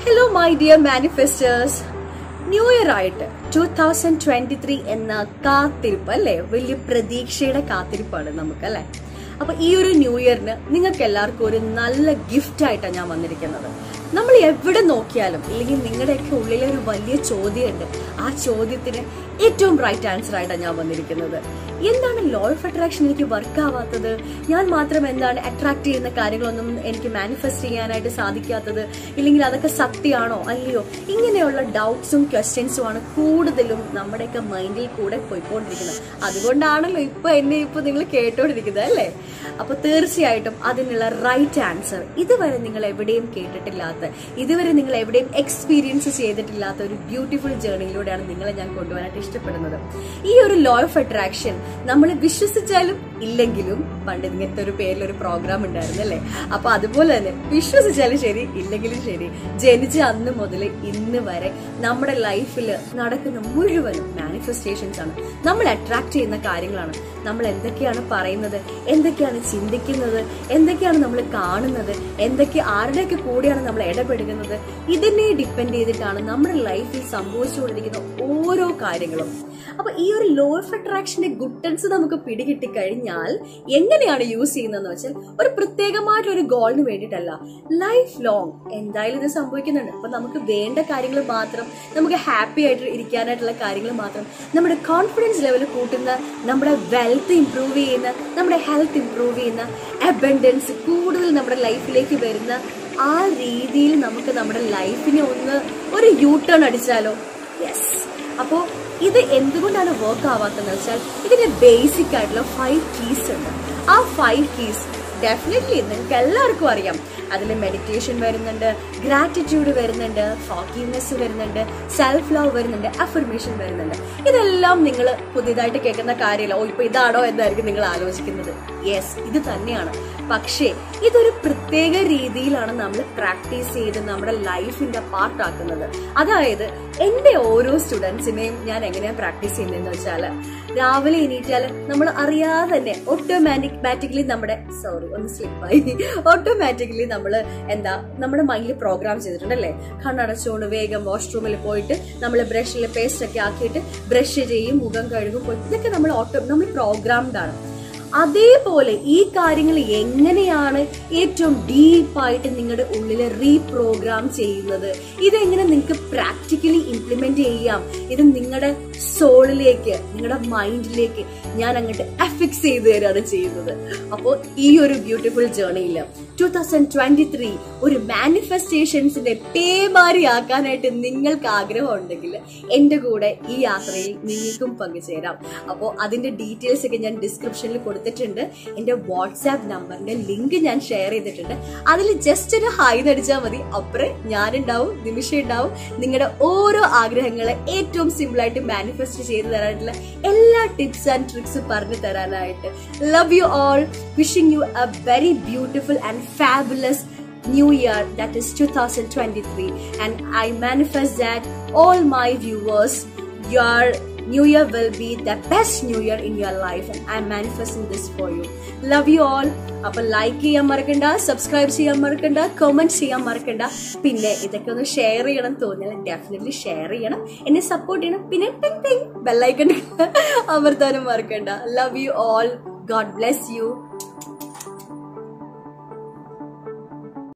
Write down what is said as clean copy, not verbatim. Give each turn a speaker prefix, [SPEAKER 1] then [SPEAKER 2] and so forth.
[SPEAKER 1] Hello my dear manifestors. New Year ആയിട്ട് 2023 എന്ന കാത്തിരിപ്പ് അല്ലേ, വലിയ പ്രതീക്ഷയുടെ കാത്തിരിപ്പാണ് നമുക്കല്ലേ. അപ്പൊ ഈ ഒരു ന്യൂ ഇയറിന് നിങ്ങൾക്ക് എല്ലാവർക്കും ഒരു നല്ല ഗിഫ്റ്റ് ആയിട്ടാണ് ഞാൻ വന്നിരിക്കുന്നത്. നമ്മൾ എവിടെ നോക്കിയാലും ഇല്ലെങ്കിൽ നിങ്ങളുടെയൊക്കെ ഉള്ളിലെ ഒരു വലിയ ചോദ്യമുണ്ട്. ആ ചോദ്യത്തിന് ഏറ്റവും റൈറ്റ് ആൻസർ ആയിട്ടാണ് ഞാൻ വന്നിരിക്കുന്നത്. എന്താണ് ലോ ഓഫ് അട്രാക്ഷൻ എനിക്ക് വർക്ക് ആവാത്തത്? ഞാൻ മാത്രം എന്താണ് അട്രാക്ട് ചെയ്യുന്ന കാര്യങ്ങളൊന്നും എനിക്ക് മാനിഫെസ്റ്റ് ചെയ്യാനായിട്ട് സാധിക്കാത്തത്? ഇല്ലെങ്കിൽ അതൊക്കെ സത്യമാണോ അല്ലയോ? ഇങ്ങനെയുള്ള ഡൗട്ട്സും ക്വസ്റ്റ്യൻസും ആണ് കൂടുതലും നമ്മുടെയൊക്കെ മൈൻഡിൽ കൂടെ പോയിക്കൊണ്ടിരിക്കുന്നത്. അതുകൊണ്ടാണല്ലോ എന്നെ നിങ്ങൾ കേട്ടോണ്ടിരിക്കുന്നത് അല്ലേ. അപ്പൊ തീർച്ചയായിട്ടും അതിനുള്ള റൈറ്റ് ആൻസർ ഇതുവരെ നിങ്ങൾ എവിടെയും കേട്ടിട്ടില്ലാത്ത, ഇതുവരെ നിങ്ങൾ എവിടെയും എക്സ്പീരിയൻസ് ചെയ്തിട്ടില്ലാത്ത ഒരു ബ്യൂട്ടിഫുൾ ജേർണിയിലൂടെയാണ് നിങ്ങളെ ഞാൻ കൊണ്ടുപോകാനായിട്ട് ഇഷ്ടപ്പെടുന്നത്. ഈ ഒരു ലോ ഓഫ് അട്രാക്ഷൻ നമ്മൾ വിശ്വസിച്ചാലും ഇല്ലെങ്കിലും, പണ്ട് ഇങ്ങനത്തെ ഒരു പേരിലൊരു പ്രോഗ്രാം ഉണ്ടായിരുന്നു അല്ലേ. അപ്പൊ അതുപോലെ തന്നെ വിശ്വസിച്ചാലും ശരി ഇല്ലെങ്കിലും ശരി, ജനിച്ച അന്ന് മുതൽ ഇന്ന് വരെ നമ്മുടെ ലൈഫിൽ നടക്കുന്ന മുഴുവനും മാനിഫെസ്റ്റേഷൻസ് ആണ്. നമ്മൾ അട്രാക്ട് ചെയ്യുന്ന കാര്യങ്ങളാണ്. നമ്മൾ എന്തൊക്കെയാണ് പറയുന്നത്, എന്തൊക്കെയാണ് ചിന്തിക്കുന്നത്, എന്തൊക്കെയാണ് നമ്മൾ കാണുന്നത്, ആരുടെയൊക്കെ കൂടെയാണ് നമ്മൾ ഇടപെടുന്നത്, ഇതിനെ ഡിപ്പെൻഡ് ചെയ്തിട്ടാണ് നമ്മുടെ ലൈഫിൽ സംഭവിച്ചുകൊണ്ടിരിക്കുന്ന ഓരോ കാര്യങ്ങളും. അപ്പൊ ഈ ഒരു ലോ ഓഫ് അട്രാക്ഷന്റെ ഗുഡൻസ് നമുക്ക് പിടികിട്ടി കഴിഞ്ഞാൽ എങ്ങനെയാണ് യൂസ് ചെയ്യുന്നതെന്ന് വെച്ചാൽ, ഒരു പ്രത്യേകമായിട്ടുള്ള ഒരു ഗോളിന് വേണ്ടിയിട്ടല്ല, ലൈഫ് ലോങ് എന്തായാലും ഇത് സംഭവിക്കുന്നുണ്ട്. അപ്പൊ നമുക്ക് വേണ്ട കാര്യങ്ങൾ മാത്രം, നമുക്ക് ഹാപ്പി ആയിട്ട് ഇരിക്കാനായിട്ടുള്ള കാര്യങ്ങൾ മാത്രം, നമ്മുടെ കോൺഫിഡൻസ് ലെവൽ കൂട്ടുന്ന, നമ്മുടെ വെൽത്ത് ഇംപ്രൂവ് ചെയ്യുന്ന, നമ്മുടെ ഹെൽത്ത് ഇംപ്രൂവ് ചെയ്യുന്ന, അബൻഡൻസ് കൂടുതൽ നമ്മുടെ ലൈഫിലേക്ക് വരുന്ന ആ രീതിയിൽ നമുക്ക് നമ്മുടെ ലൈഫിനെ ഒരു യൂ ടേൺ അടിച്ചാലോ. യെസ്. അപ്പോ ഇത് എന്തുകൊണ്ടാണ് വർക്ക് ആവാത്തതെന്ന് വെച്ചാൽ, ഇതിന്റെ ബേസിക് ആയിട്ടുള്ള 5 keys ഉണ്ട്. ആ 5 keys ഡെഫിനറ്റ്ലി നിങ്ങൾക്ക് എല്ലാവർക്കും അറിയാം. അതിൽ മെഡിറ്റേഷൻ വരുന്നുണ്ട്, ഗ്രാറ്റിറ്റ്യൂഡ് വരുന്നുണ്ട്, ഫോർഗീവ്നെസ് വരുന്നുണ്ട്, സെൽഫ് ലവ് വരുന്നുണ്ട്, അഫർമേഷൻ വരുന്നുണ്ട്. ഇതെല്ലാം നിങ്ങൾ പുതിയതായിട്ട് കേൾക്കുന്ന കാര്യമല്ല. ഇപ്പൊ ഇതാണോ എന്നായിരിക്കും നിങ്ങൾ ആലോചിക്കുന്നത്. യെസ്, ഇത് തന്നെയാണ്. പക്ഷേ ഇതൊരു പ്രത്യേക രീതിയിലാണ് നമ്മൾ പ്രാക്ടീസ് ചെയ്ത് നമ്മുടെ ലൈഫിന്റെ പാർട്ടാക്കുന്നത്. അതായത് എന്റെ ഓരോ സ്റ്റുഡൻസിനെയും ഞാൻ എങ്ങനെയാണ് പ്രാക്ടീസ് ചെയ്യുന്നതെന്ന് വെച്ചാല്, രാവിലെ എണീറ്റാല് നമ്മൾ അറിയാതെ തന്നെ ഓട്ടോമാറ്റിക്കലി ഓട്ടോമാറ്റിക്കലി നമ്മള് നമ്മുടെ മൈൻഡിൽ പ്രോഗ്രാം ചെയ്തിട്ടുണ്ടല്ലേ. കണ്ണടച്ചുകൊണ്ട് വേഗം വാഷ്റൂമിൽ പോയിട്ട് നമ്മൾ ബ്രഷിൽ പേസ്റ്റ് ഒക്കെ ആക്കിയിട്ട് ബ്രഷ് ചെയ്യും, മുഖം കഴുകും, ഇതൊക്കെ നമ്മൾ പ്രോഗ്രാംഡ് ആണ്. അതേപോലെ ഈ കാര്യങ്ങൾ എങ്ങനെയാണ് ഏറ്റവും ഡീപ്പായിട്ട് നിങ്ങളുടെ ഉള്ളിൽ റീപ്രോഗ്രാം ചെയ്യുന്നത്, ഇതെങ്ങനെ നിങ്ങൾക്ക് പ്രാക്ടിക്കലി ഇംപ്ലിമെന്റ് ചെയ്യാം, ഇത് നിങ്ങളുടെ സോളിലേക്ക്, നിങ്ങളുടെ മൈൻഡിലേക്ക് ഞാൻ അങ്ങോട്ട് അഫിക്സ് ചെയ്ത് തരാണ് ചെയ്യുന്നത്. അപ്പോൾ ഈ ഒരു ബ്യൂട്ടിഫുൾ ജേർണിയിൽ 2023 ഒരു മാനിഫെസ്റ്റേഷൻസിന്റെ പേമാരി ആക്കാനായിട്ട് നിങ്ങൾക്ക് ആഗ്രഹം ഉണ്ടെങ്കിൽ എന്റെ കൂടെ ഈ യാത്രയിൽ നിങ്ങൾക്കും പങ്കുചേരാം. അപ്പോൾ അതിന്റെ ഡീറ്റെയിൽസ് ഒക്കെ ഞാൻ ഡിസ്ക്രിപ്ഷനിൽ കൊടുത്തിട്ടുണ്ട്. എന്റെ വാട്സാപ്പ് നമ്പറിന്റെ ലിങ്ക് ഞാൻ ഷെയർ ചെയ്തിട്ടുണ്ട്. അതിൽ ജസ്റ്റ് ഒരു ഹായ് നടിച്ചാൽ മതി. അപ്പുറം ഞാനുണ്ടാവും, നിമിഷ ഉണ്ടാവും. നിങ്ങളുടെ ഓരോ ആഗ്രഹങ്ങളെ ഏറ്റവും സിമ്പിൾ ആയിട്ട് മാനിഫെസ്റ്റ് ചെയ്ത് തരാനായിട്ടുള്ള എല്ലാ ടിപ്സ് ആൻഡ് ട്രിക്സ് പറഞ്ഞു തരാനായിട്ട്. Love you all. Wishing you a very beautiful and fabulous new year, that is 2023, and I manifest that all my viewers, your new year will be the best new year in your life, and I'm manifesting this for you. Love you all. അപ്പോൾ like ചെയ്യാൻ മറക്കണ്ട, subscribe ചെയ്യാൻ മറക്കണ്ട, comment ചെയ്യാൻ മറക്കണ്ട. പിന്നെ ഇതൊക്കെ ഒന്ന് ഷെയർ ചെയ്യണം തോന്നിയാൽ ഡെഫിനറ്റ്ലി ഷെയർ ചെയ്യണം, എന്നെ സപ്പോർട്ട് ചെയ്യണം. പിന്നെ ബെല്ലൈക്കൺ അമർത്താനും മറക്കണ്ട. Love you all. God bless you.